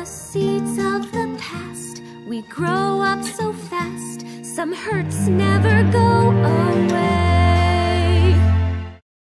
seeds of the past. We grow up so fast, some hurts never go away.